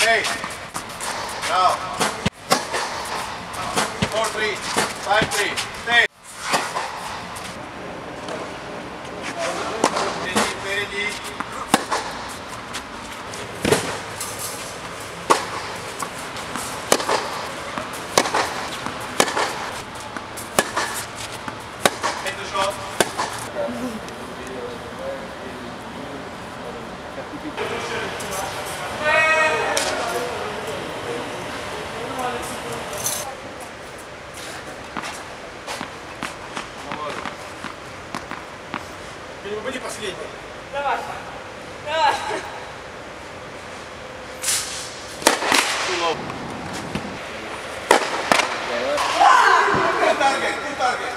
Stay. Now. 4-3. 5-3. Stay. Впереди. Take the shot. Переводи последний. Давай. Давай. Good target.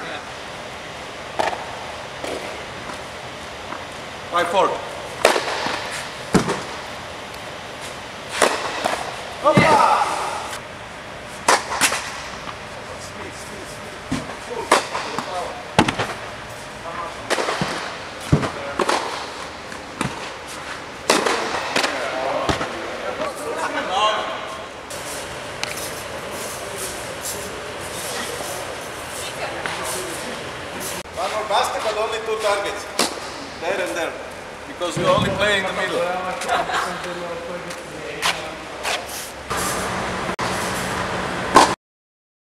5-4. Hoppa! One more basket, but only 2 targets. There and there. Because we only play in the middle.